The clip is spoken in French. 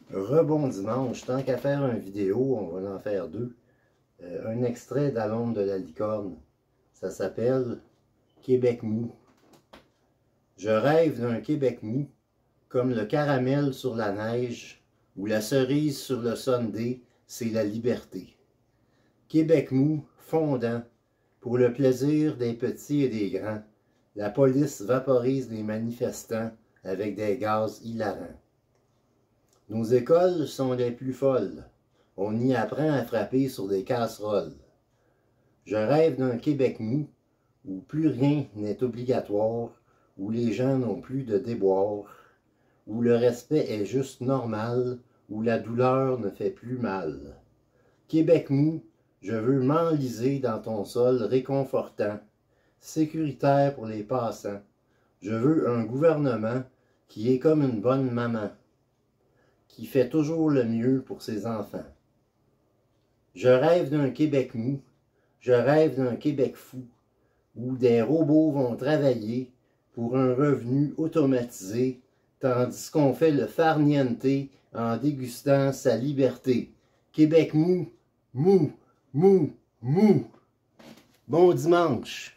Rebon dimanche, tant qu'à faire une vidéo, on va en faire deux. Un extrait d'Alombe de la licorne. Ça s'appelle Québec mou. Je rêve d'un Québec mou, comme le caramel sur la neige ou la cerise sur le sundae, c'est la liberté. Québec mou, fondant, pour le plaisir des petits et des grands. La police vaporise les manifestants avec des gaz hilarants. Nos écoles sont les plus folles. On y apprend à frapper sur des casseroles. Je rêve d'un Québec mou, où plus rien n'est obligatoire, où les gens n'ont plus de déboire, où le respect est juste normal, où la douleur ne fait plus mal. Québec mou, je veux m'enliser dans ton sol réconfortant, sécuritaire pour les passants. Je veux un gouvernement qui est comme une bonne maman, qui fait toujours le mieux pour ses enfants. Je rêve d'un Québec mou, je rêve d'un Québec fou, où des robots vont travailler pour un revenu automatisé, tandis qu'on fait le farniente en dégustant sa liberté. Québec mou, mou, mou, mou. Bon dimanche!